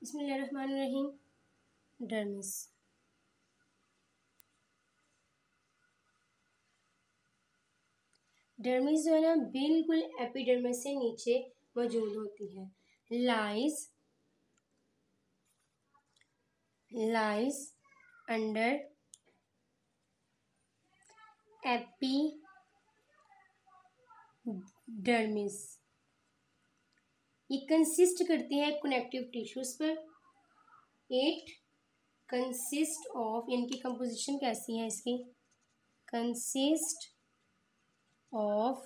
बिस्मिल्लाहिर्रहमानिर्रहीम। Dermis. Dermis जो है ना बिल्कुल एपिडर्मिस से नीचे मौजूद होती है। Lies under epidermis. ये कंसिस्ट करती है कनेक्टिव टिश्यूज पर। इट कंसिस्ट ऑफ, इनकी कंपोजिशन कैसी है इसकी, कंसिस्ट ऑफ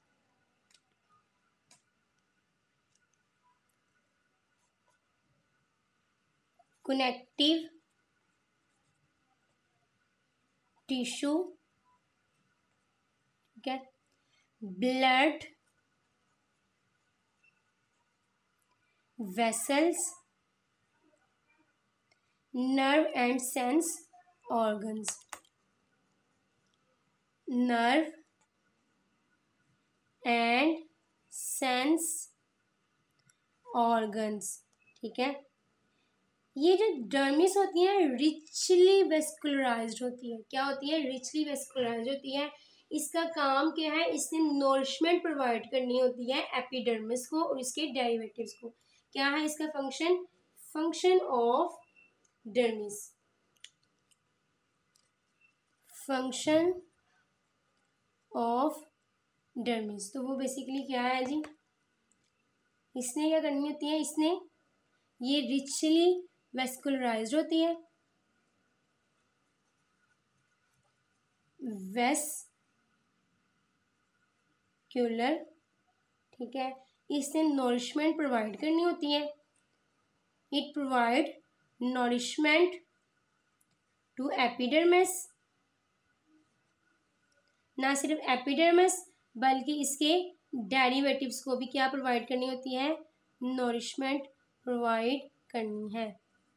कनेक्टिव टिश्यू, ठीक है, blood vessels, nerve and sense organs. Nerve and sense organs, ठीक है। ये जो डर्मिस होती है रिचली वेस्कुलराइज्ड होती है। क्या होती है? रिचली वेस्कुलराइज्ड होती है। इसका काम क्या है? इसने नोरिशमेंट प्रोवाइड करनी होती है एपिडर्मिस को और इसके डेरिवेटिव्स को। क्या है इसका function? Function of dermis, function of dermis. तो वो बेसिकली क्या है जी, इसने क्या करनी होती है, इसने ये रिचली वेस्कुलराइज्ड होती है, वेस्क्यूलर, ठीक है। इसने नॉरिशमेंट प्रोवाइड करनी होती है। It provide nourishment to epidermis. ना सिर्फ एपिडर्मिस बल्कि इसके डेरिवेटिव्स को भी क्या प्रोवाइड करनी होती है? नॉरिशमेंट प्रोवाइड करनी है।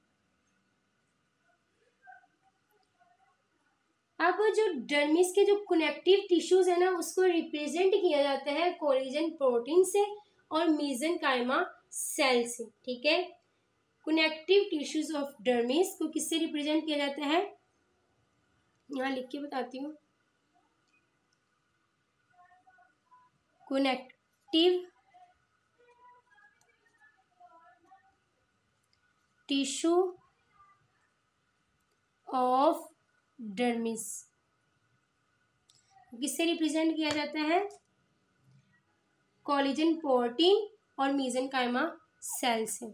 अब जो डर्मिस के जो कनेक्टिव टिश्यूज है ना उसको रिप्रेजेंट किया जाता है कोलेजन प्रोटीन से और मेसेनकाइमा सेल से, ठीक है। कनेक्टिव टिश्यूज ऑफ डर्मिस को किससे रिप्रेजेंट किया जाता है? यहाँ लिख के बताती हूँ। कनेक्टिव टिश्यू ऑफ डर्मिस किससे रिप्रेजेंट किया जाता है? कोलेजन प्रोटीन और मेसेनकाइमा सेल से।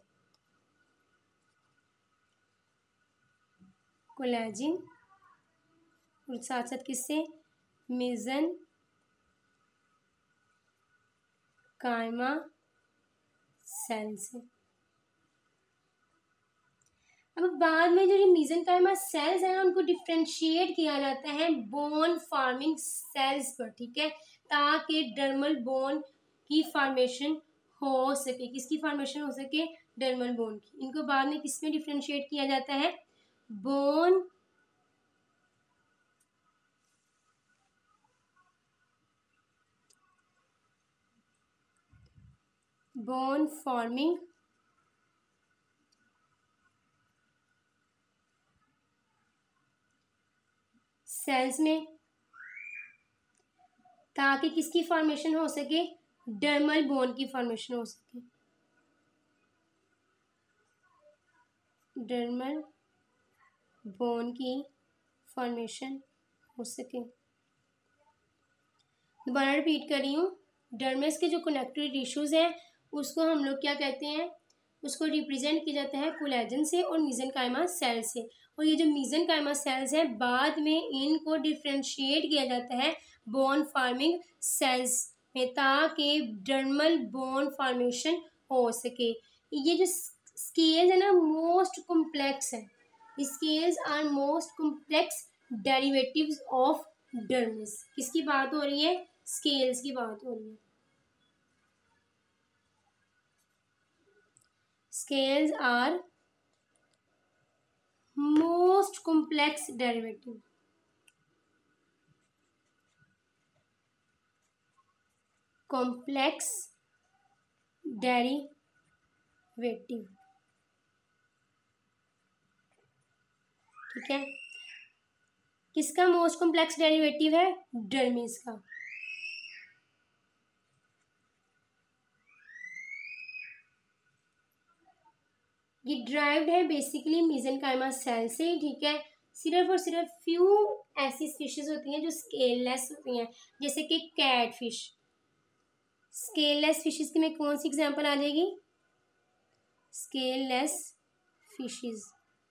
कोलेजन और साथ साथ किससे? मेसेनकाइमा सेल से। अब बाद में जो ये मेसेनकाइमा सेल्स हैं उनको डिफ्रेंशिएट किया जाता है बोन फार्मिंग सेल्स पर, ठीक है, ताकि डर्मल बोन की फॉर्मेशन हो सके। किसकी फॉर्मेशन हो सके? डर्मल बोन की। इनको बाद में किस में डिफ्रेंशिएट किया जाता है? बोन फॉर्मिंग सेल्स में, ताकि किसकी फॉर्मेशन हो सके? डर्मल बोन की फॉर्मेशन हो सके। डर्मल बोन की फॉर्मेशन हो सके। दोबारा रिपीट कर रही हूँ। डर्मिस के जो कनेक्टिव टिश्यूज हैं उसको हम लोग क्या कहते हैं? उसको रिप्रेजेंट किया जाता है कोलेजन से और मेसेनकाइमा सेल से। और ये जो मेसेनकाइमा सेल्स हैं बाद में इनको डिफ्रेंशिएट किया जाता है बोन फार्मिंग सेल्स में, ताकि डर्मल बोन फॉर्मेशन हो सके। ये जो स्केल्स है ना मोस्ट कॉम्प्लेक्स है। Scales are most complex derivatives of dermis. किसकी बात हो रही है? स्केल्स की बात हो रही है। Scales are most complex derivative, complex derivative. ठीक है। किसका मोस्ट कॉम्प्लेक्स डेरिवेटिव है? डर्मिस का। ये ड्राइव्ड है बेसिकली मेसेंकाइमा सेल से, ठीक है। सिर्फ और सिर्फ फ्यू ऐसी स्पीशीज होती हैं जो स्केललेस होती हैं, जैसे कि कैट फिश। स्केललेस फिशेस की में कौन सी एग्जांपल आ जाएगी? Scaleless fishes.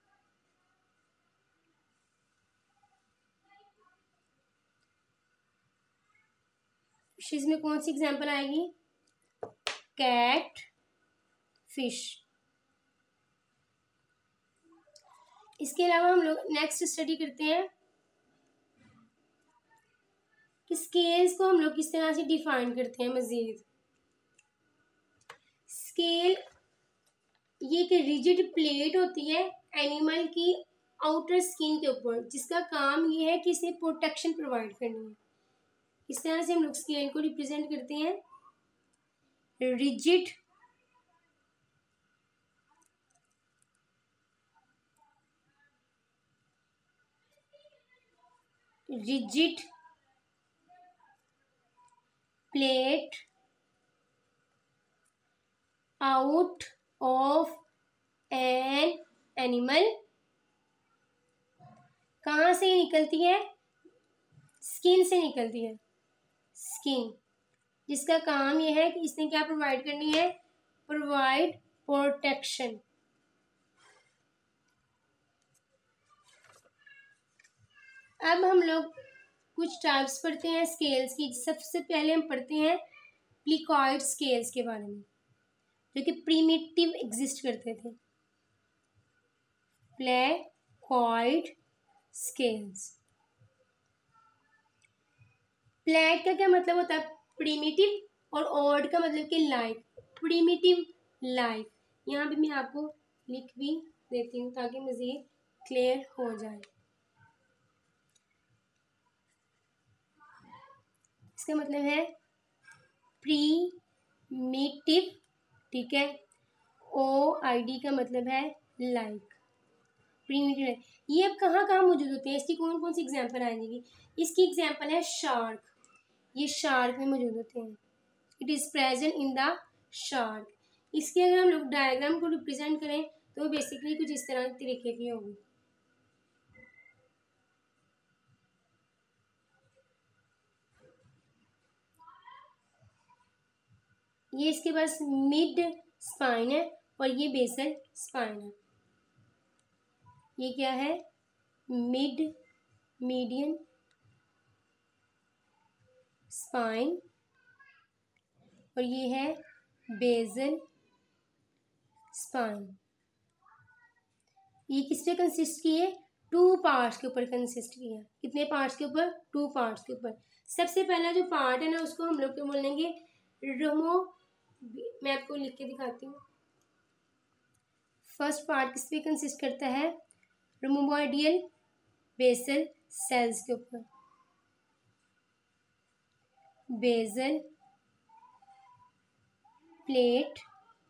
फिशेस में कौन सी एग्जांपल आएगी? Cat fish. इसके अलावा हम लोग नेक्स्ट स्टडी करते हैं कि स्केल्स को हम लोग किस तरह से डिफाइन करते हैं मजीद। स्केल ये एक रिजिड प्लेट होती है एनिमल की आउटर स्किन के ऊपर, जिसका काम ये है कि इसे प्रोटेक्शन प्रोवाइड करनी है। इस तरह से हम लोग स्केल को रिप्रेजेंट करते हैं। Rigid rigid plate out of an animal. कहाँ से निकलती है? स्किन से निकलती है। स्किन, जिसका काम यह है कि इसने क्या प्रोवाइड करनी है? Provide protection. अब हम लोग कुछ टाइप्स पढ़ते हैं स्केल्स की। सबसे पहले हम पढ़ते हैं प्लीकॉइड स्केल्स के बारे में, जो कि प्रीमिटिव एग्जिस्ट करते थे। Placoid scales. प्लेक का क्या मतलब होता है? प्रीमिटिव, और ऑड का मतलब कि लाइक। Primitive like. यहाँ भी मैं आपको लिख भी देती हूँ ताकि मज़ीद क्लियर हो जाए। इसका मतलब है प्रीमिटिव, ठीक है। OID का मतलब है लाइक, प्रीमिटिव लाइक। ये अब कहाँ कहाँ मौजूद होते हैं? इसकी कौन कौन सी एग्जांपल आ जाएगी? इसकी एग्जांपल है शार्क। ये शार्क में मौजूद होते हैं। It is present in the shark. इसके अगर हम लोग डायग्राम को रिप्रेजेंट करें तो बेसिकली कुछ इस तरह के तरीके की होगी। ये इसके पास मिड स्पाइन है और ये बेसल स्पाइन है। ये क्या है? मीडियन स्पाइन, और ये है बेसल स्पाइन। ये किस पे कंसिस्ट की है? 2 पार्ट्स के ऊपर कंसिस्ट किया। कितने पार्ट्स के ऊपर? 2 पार्ट्स के ऊपर। सबसे पहला जो पार्ट है ना, उसको हम लोग क्या बोलेंगे? रोमो। मैं आपको लिख के दिखाती हूँ। फर्स्ट पार्ट किस पे कंसिस्ट करता है? रोमोबॉइडियल बेसल सेल्स के ऊपर। Basal plate.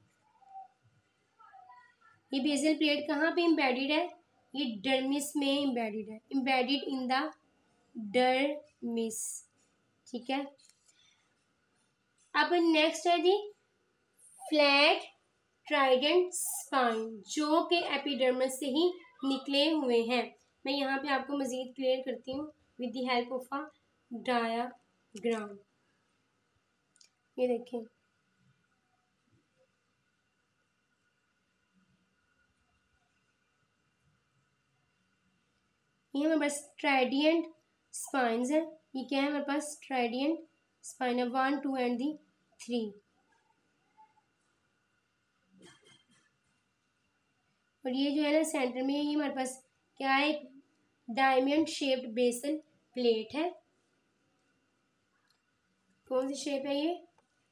ये बेसल प्लेट कहाँ पे इम्बेडेड है? ये डर्मिस में इम्बेडेड है। इम्बेडेड इन द डर्मिस, ठीक है। अब नेक्स्ट है जी फ्लैट ट्राइडेंट स्पाइन, जो कि एपिडर्मिस से ही निकले हुए हैं। मैं यहाँ पे आपको मज़ीद क्लियर करती हूँ with the help of a diagram. ये देखें, ये हमारे पास ट्राइडियंट स्पाइन्स है। ये क्या है हमारे पास? ट्राइडियंट स्पाइन है, 1, 2 एंड 3। और ये जो है ना सेंटर में, ये हमारे पास क्या है? एक डायमंड शेप्ड बेसल प्लेट है। कौन सी शेप है ये?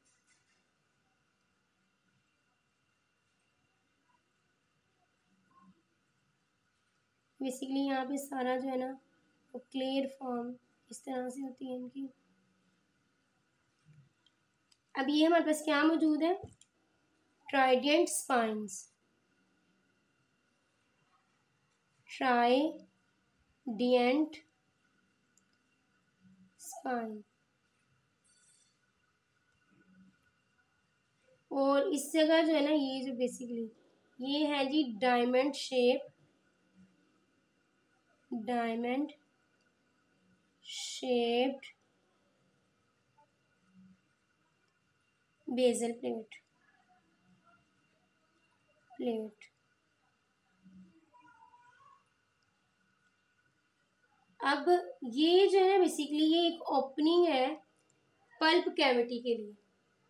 बेसिकली यहाँ पे सारा जो है ना वो क्लियर फॉर्म इस तरह से होती है इनकी। अब ये हमारे पास क्या मौजूद है? Trident spines. ट्राइडेंट डिएंट स्पाइन। और इस जगह जो है ना, ये जो बेसिकली ये है जी डायमंड शेप्ड बेसल प्लेट। अब ये जो है बेसिकली ये एक ओपनिंग है पल्प कैविटी के लिए।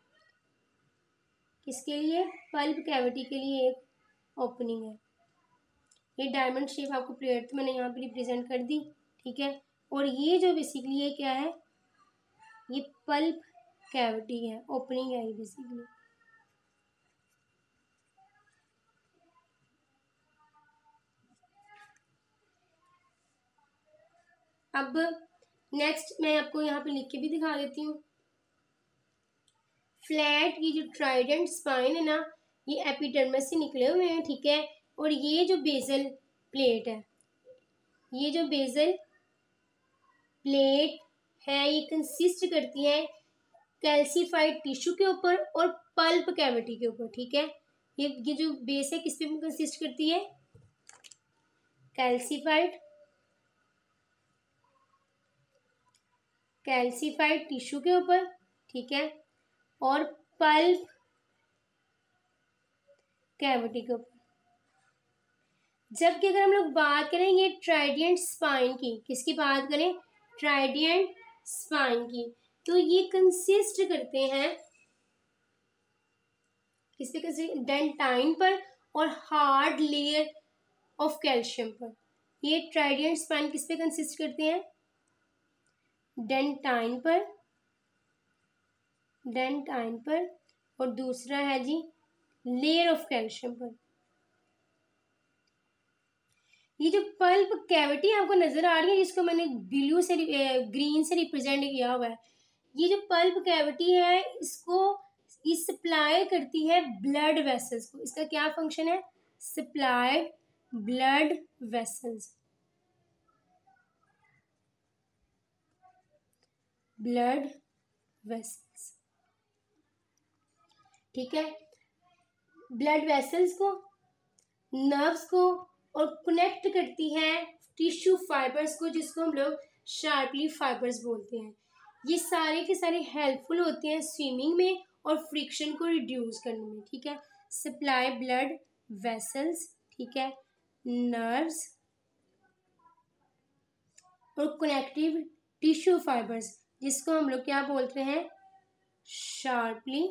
किसके लिए? पल्प कैविटी के लिए एक ओपनिंग है। ये डायमंड शेप आपको प्लेट मैंने यहाँ पे रिप्रेजेंट कर दी, ठीक है। और ये जो बेसिकली ये क्या है, ये पल्प कैविटी है, ओपनिंग है ये बेसिकली। अब नेक्स्ट मैं आपको यहाँ पे लिख के भी दिखा देती हूँ। फ्लैट ये जो ट्राइडेंट स्पाइन है ना, ये एपिडर्मिस से निकले हुए हैं, ठीक है। और ये जो बेसल प्लेट है, ये जो बेसल प्लेट है, ये कंसिस्ट करती है कैल्सीफाइड टिश्यू के ऊपर और पल्प कैविटी के ऊपर, ठीक है। ये जो बेस है किस पे कंसिस्ट करती है? कैल्सीफाइड टिश्यू के ऊपर, ठीक है, और पल्प कैविटी के ऊपर। जबकि अगर हम लोग बात करें ये ट्राइडियंट स्पाइन की, किसकी बात करें? ट्राइडियंट स्पाइन की, तो ये कंसिस्ट करते हैं किस पे? डेंटाइन पर और हार्ड लेयर ऑफ कैल्शियम पर। ये ट्राइडियंट स्पाइन किस पे कंसिस्ट करते हैं? डेंटाइन पर और दूसरा है जी लेयर ऑफ कैल्शियम पर। ये जो पल्प कैविटी आपको नजर आ रही है, जिसको मैंने ब्लू से ग्रीन से रिप्रेजेंट किया हुआ है, ये जो पल्प कैविटी है इसको ये सप्लाई करती है ब्लड वेसल्स को। इसका क्या फंक्शन है? सप्लाई ब्लड वेसल्स, ठीक है। ब्लड वेसल्स को, नर्व्स को, और कनेक्ट करती है टिश्यू फाइबर्स को, जिसको हम लोग शार्पली फाइबर्स बोलते हैं। ये सारे के सारे हेल्पफुल होते हैं स्विमिंग में और फ्रिक्शन को रिड्यूस करने में, ठीक है। सप्लाई ब्लड वेसल्स, ठीक है, नर्व्स और कनेक्टिव टिश्यू फाइबर्स, जिसको हम लोग क्या बोलते हैं? Sharpey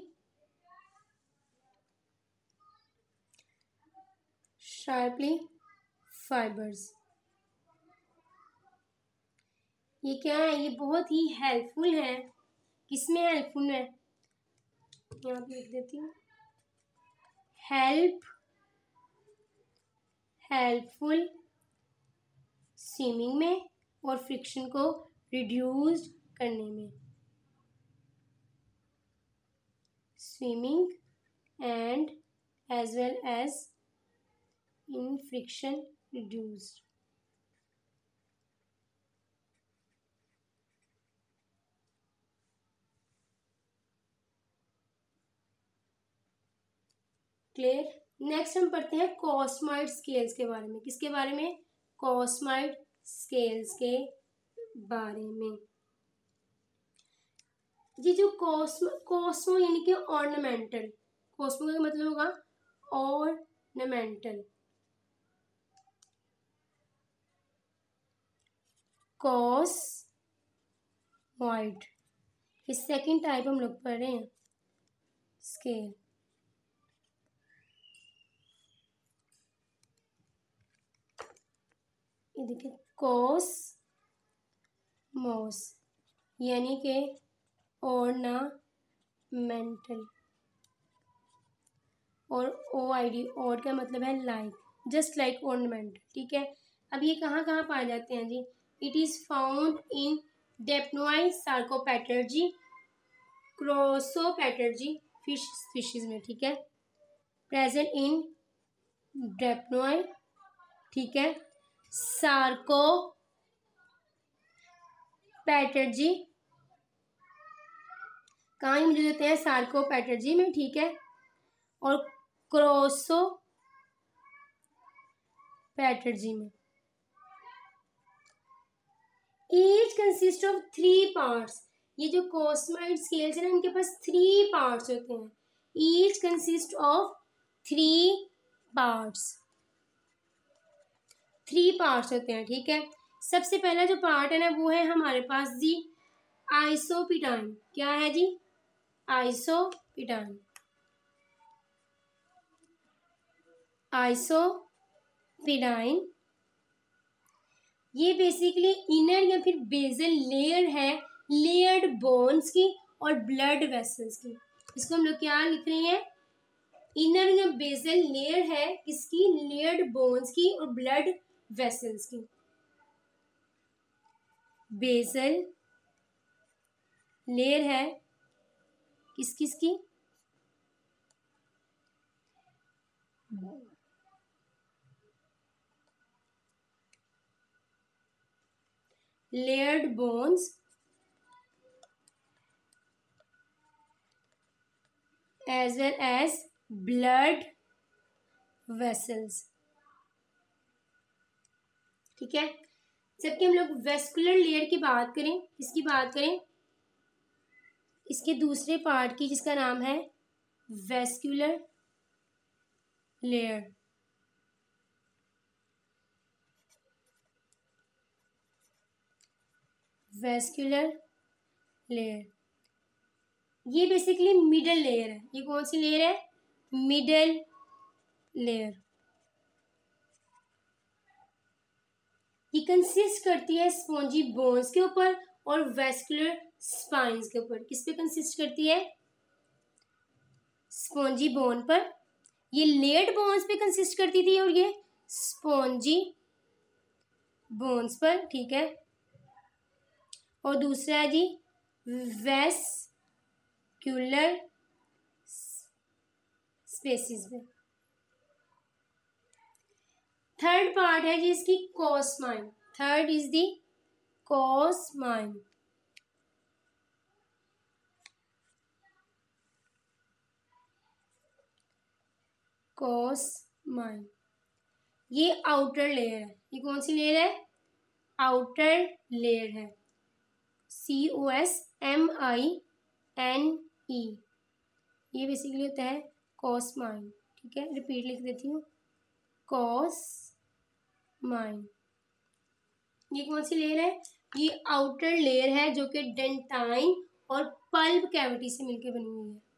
fibres. ये क्या है? ये बहुत ही हेल्पफुल है। किसमें हेल्पफुल है? यहाँ पे लिख देती हूँ, हेल्पफुल स्विमिंग में और फ्रिक्शन को रिड्यूस करने में। Swimming and as well as in friction reduced. Clear? Next हम पढ़ते हैं कॉस्माइड स्केल्स के बारे में। किसके बारे में? कॉस्माइड स्केल्स के बारे में। ये जो कॉस्मो यानी कि ऑर्नामेंटल, कॉस्मो का मतलब होगा ऑर्नामेंटल, कॉस्मॉइड, इस सेकेंड टाइप हम लोग पढ़ रहे हैं स्केल। ये देखिए कॉस्मोस यानी कि ऑर्नामेंटल, और OID ऑड का मतलब है लाइक, जस्ट लाइक ऑर्नामेंटल, ठीक है। अब ये कहाँ कहाँ पाए जाते हैं जी? It is found in Dipnoi, Sarcopterygii, Crossopterygii fish species में, ठीक है। प्रेजेंट इन डेप्नोई, ठीक है, सार्को पैटर्जी कहाँ मौजूद होते हैं? सार्कोपैटर्जी में, ठीक है। और क्रॉसोपैटर्जी में। Each consist of 3 parts. ये जो कॉस्माइड स्केल्स है ना, इनके पास 3 पार्ट्स होते हैं। Each consist of 3 parts. 3 parts होते हैं, ठीक है। सबसे पहला जो पार्ट है ना, वो है हमारे पास जी आइसोपिटाइन। क्या है जी? आइसोपिटाइन। आइसोपिटाइन ये बेसिकली इनर या फिर बेजल लेयर है लेयर्ड बोन्स की और ब्लड वेसल्स की। इसको हम लोग क्या लिख रहे हैं? इनर या बेजल लेयर है किसकी? लेयर्ड बोन्स की और ब्लड वेसल्स की। बेजल लेयर है किस किस की? Layered bones as well as blood vessels, ठीक है। जबकि हम लोग वेस्कुलर लेयर की बात करें, किसकी बात करें? इसके दूसरे पार्ट की, जिसका नाम है वेस्कुलर लेयर। वेस्कुलर लेयर ये बेसिकली मिडल लेयर है। ये कौन सी लेयर है? Middle layer. ये कंसिस्ट करती है स्पॉन्जी बोन्स के ऊपर और वेस्कुलर स्पाइन्स के ऊपर। किस पे कंसिस्ट करती है? स्पॉन्जी बोन पर। ये लेयर्ड बोन्स पे कंसिस्ट करती थी और ये स्पॉन्जी बोन्स पर, ठीक है। और दूसरा है जी वेस्कुलर स्पेसिस में। थर्ड पार्ट है जी इसकी कॉस्माइन। Third is the कॉस्माइन। कॉस्माइन ये आउटर लेयर है। ये कौन सी लेयर है? आउटर लेयर है। COSMINE। ये बेसिकली होता है कॉस्माइन, ठीक है। रिपीट लिख देती हूँ, कॉस्माइन। ये कौन सी लेयर है? ये आउटर लेयर है जो कि डेंटाइन और पल्प कैविटी से मिलकर बनी हुई है।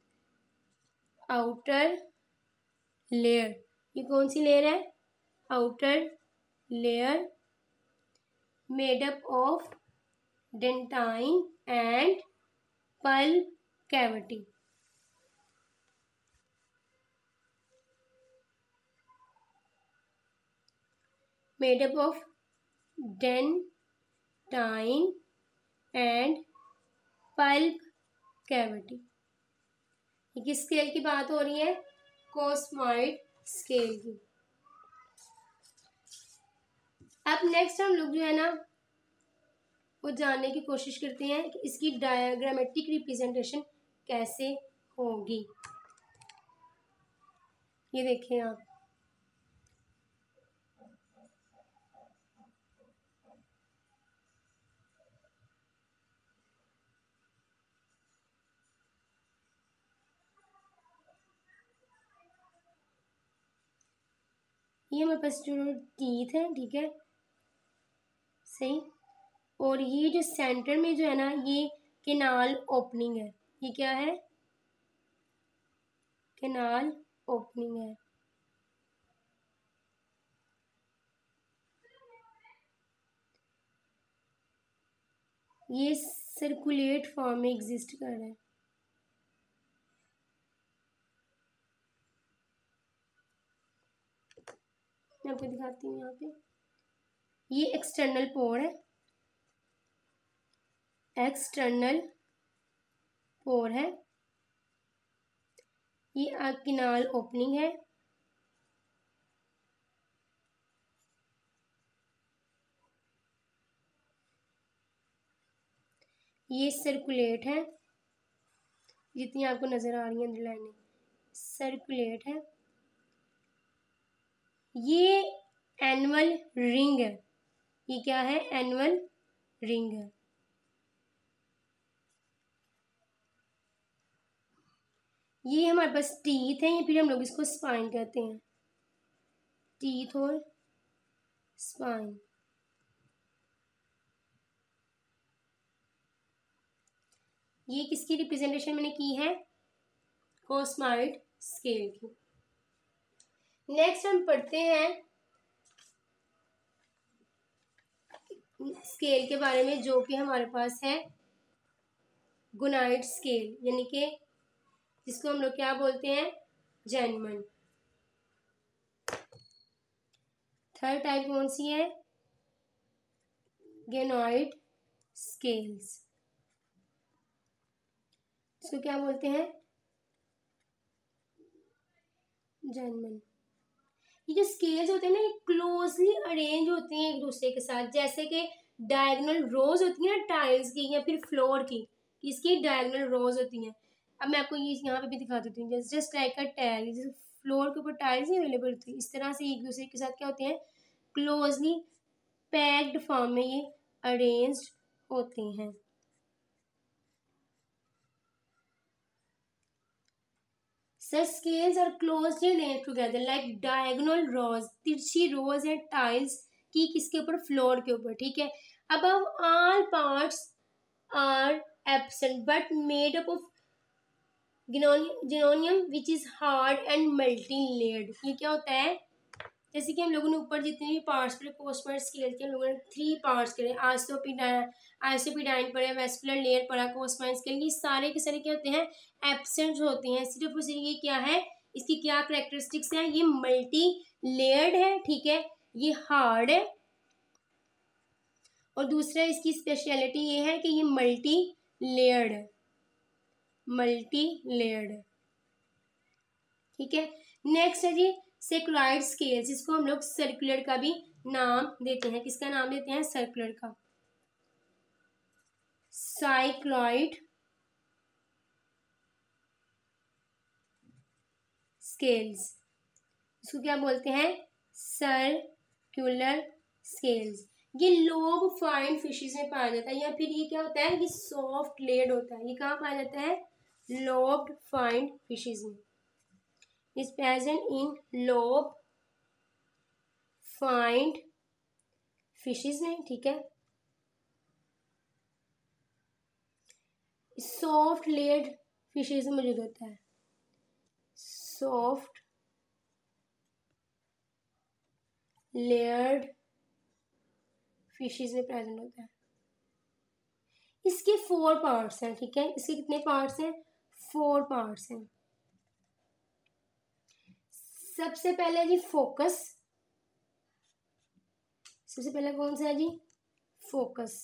आउटर लेयर ये कौन सी लेयर है? Outer layer made up of dentine and pulp cavity. Made up of dentine and pulp cavity. ये किस स्केल की बात हो रही है? कॉस्माइड स्केल की। अब नेक्स्ट हम लोग जो है ना वो जानने की कोशिश करते हैं कि इसकी डायग्रामेटिक रिप्रेजेंटेशन कैसे होगी। ये देखें आप, ये हमारे पास जो टीथ है, ठीक है, सही। और ये जो सेंटर में जो है ना ये कैनाल ओपनिंग है। ये क्या है? कैनाल ओपनिंग है। ये सर्कुलेट फॉर्म में एग्जिस्ट कर रहा है। मैं आपको दिखाती हूँ यहाँ पे। ये एक्सटर्नल पोर है, एक्सटर्नल पोर है। ये कैनाल ओपनिंग है। ये सर्कुलेट है, जितनी आपको नजर आ रही है अंडरलाइन सर्कुलेट है। ये एनुअल रिंग है, ये क्या है, एनुअल रिंग है। ये हमारे पास टीथ है, या फिर हम लोग इसको स्पाइन कहते हैं, टीथ और स्पाइन। ये किसकी रिप्रेजेंटेशन मैंने की है, कोस्माइड स्केल की। नेक्स्ट हम पढ़ते हैं स्केल के बारे में, जो कि हमारे पास है गुनाइड स्केल, यानी कि जिसको हम लोग क्या बोलते हैं, जेनमन। थर्ड टाइप कौन सी है, गेनोइड स्केल्स, इसको क्या बोलते हैं, जेनमन। ये जो स्केल्स होते हैं ना, ये क्लोजली अरेंज होते हैं एक दूसरे के साथ, जैसे कि डायगोनल रोज होती है ना टाइल्स की या फिर फ्लोर की, इसकी डायगोनल रोज होती हैं। अब मैं आपको ये यहाँ पे भी दिखा देती हूँ, जस्ट लाइक अ टाइल, जैसे फ्लोर के ऊपर टाइल्स नहीं अवेलेबल होती, इस तरह से एक दूसरे के साथ क्या होते हैं, क्लोजली पैक्ड फॉर्म में ये अरेंज्ड होते हैं। Such scales are closely linked together like diagonal rows, तिरछी रोज है टाइल्स की, किसके ऊपर, फ्लोर के ऊपर, ठीक है। Above all parts are absent but made up of ginonium which is hard and multi-layered। ये क्या होता है, जैसे कि हम लोगों ने ऊपर जितने भी पार्ट्स पढ़े कोस्माइड स्केल के, हम लोगों ने 3 पार्ट्स करे, आइसोपीडाइन पढ़े, वेस्कुलर लेयर पढ़ा, कोस्माइड स्केल, ये सारे के सारे क्या होते हैं, एब्सेंट होते हैं। सिर्फ और सिर्फ ये क्या है, इसकी क्या करेक्टरिस्टिक्स हैं, ये मल्टी लेयर्ड है, ठीक है, ये हार्ड है, और दूसरा इसकी स्पेशलिटी ये है कि ये मल्टी लेयर्ड है, मल्टी लेयर्ड है, ठीक है। नेक्स्ट है जी सेक्युलर स्केल्स, जिसको हम लोग सर्कुलर का भी नाम देते हैं, किसका नाम देते हैं, सर्कुलर का, साइक्लॉइड स्केल्स, इसको क्या बोलते हैं, सर्कुलर स्केल्स। ये लोब फाइन फिशेस में पाया जाता है, या फिर ये क्या होता है, ये सॉफ्ट लेड होता है, ये कहाँ पाया जाता है, लोब्ड फाइन फिशेस में, is present in lobe finned fishes में, ठीक है। सॉफ्ट लेड फिशेस में मौजूद होता है, सॉफ्ट लेयर्ड फिशेस में प्रेजेंट होता है। इसके 4 पार्ट्स हैं, ठीक है, इसके कितने पार्ट्स हैं, 4 पार्ट्स हैं। सबसे पहले जी फोकस, सबसे पहले कौन सा है जी, फोकस।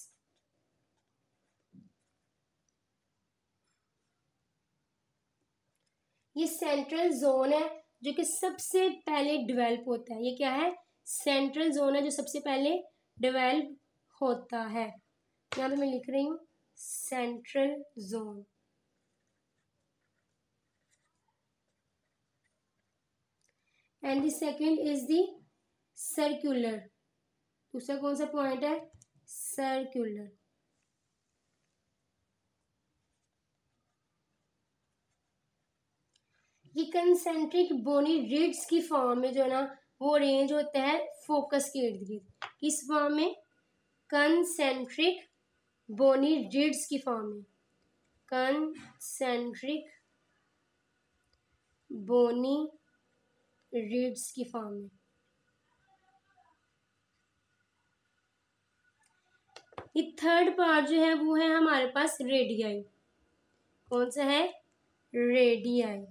ये सेंट्रल जोन है जो कि सबसे पहले डेवलप होता है, ये क्या है, सेंट्रल जोन है जो सबसे पहले डेवलप होता है, यहाँ पे मैं लिख रही हूँ central zone. And the second is the circular, दूसरा कौन सा पॉइंट है, सर्कुलर। ये कंसेंट्रिक बोनी रिड्स की फॉर्म में जो है ना वो अरेंज होता है फोकस के इर्द गिर्द, किस फॉर्म में, कंसेंट्रिक बोनी रिड्स की फॉर्म में, कंसेंट्रिक बोनी रिड्स की फॉर्म में। ये थर्ड पार्ट जो है वो है हमारे पास रेडियाई, कौन सा है, radii.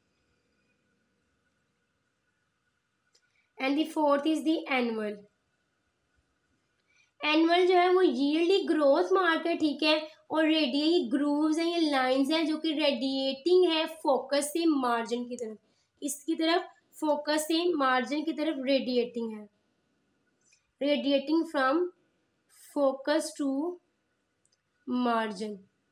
And the fourth is the annuli, annuli जो है वो ईयरली ग्रोथ मार्क है, ठीक है, और रेडियाई ग्रूव्स हैं, ये लाइंस हैं जो कि रेडिएटिंग है फोकस से मार्जिन की तरफ, इसकी तरफ फोकस से मार्जिन की तरफ रेडिएटिंग है, radiating from focus to margin.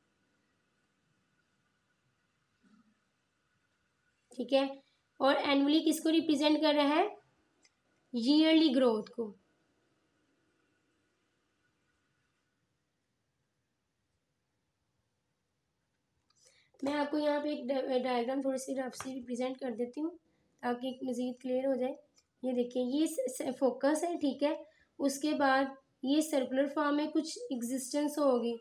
ठीक है। और एनुअली किसको रिप्रेजेंट कर रहा है? ईयरली ग्रोथ को। मैं आपको यहाँ पे एक डायग्राम थोड़ी सी रफ सी रिप्रेजेंट कर देती हूँ ताकि मज़ीद क्लियर हो जाए। ये देखिए, ये फोकस है, ठीक है। उसके बाद ये सर्कुलर फॉर्म में कुछ एग्जिस्टेंस होगी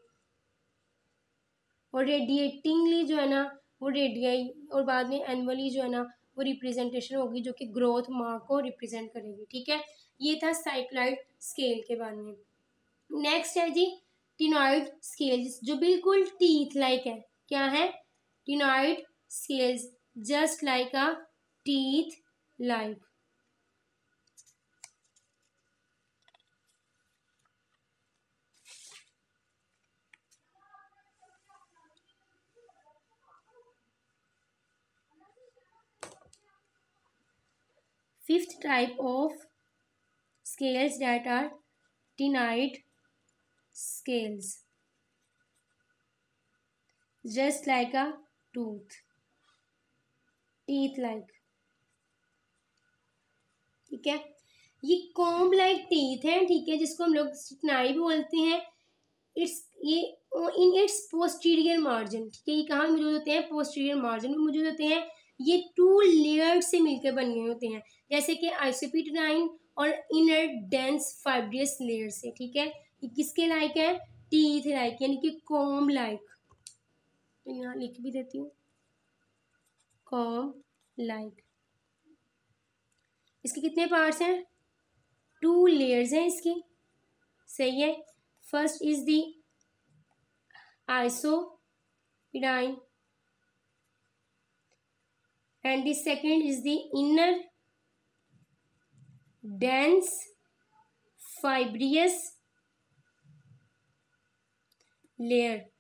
और रेडिएटिंगली जो है ना वो रेडियाई, और बाद में एनुअली जो है ना वो रिप्रेजेंटेशन होगी जो कि ग्रोथ मार्क को रिप्रेजेंट करेगी, ठीक है। ये था साइक्लॉइड स्केल के बारे में। नेक्स्ट है जी टिनॉइड स्केल्स, जो बिल्कुल टीथ लाइक है। क्या है? Ctenoid scales just like a teeth like. Fifth type of scales that are tinoid scales, just like a tooth, teeth like, ठीक है। ये कॉम्ब लाइक टीथ है, ठीक है, जिसको हम लोग स्टिनाई भी बोलते हैं। इट्स ये इन इट्स पोस्टीरियर मार्जिन, ठीक है। ये कहाँ मौजूद होते हैं? पोस्टीरियर मार्जिन में मौजूद होते हैं। ये 2 लेयर्ड से मिलकर बने होते हैं, जैसे कि आइसोपिटनाइन और इनर डेंस फाइब्रियस लेयर से, ठीक है। ये किसके लाइक है? टीथ लाइक, यानी कि कॉम्ब लाइक। तो यहाँ लिख भी देती हूँ, कॉम्ब लाइक। इसके कितने पार्ट्स हैं? 2 लेयर्स हैं इसकी, सही है। First is the isopedine and the second is the inner dense fibrous layer,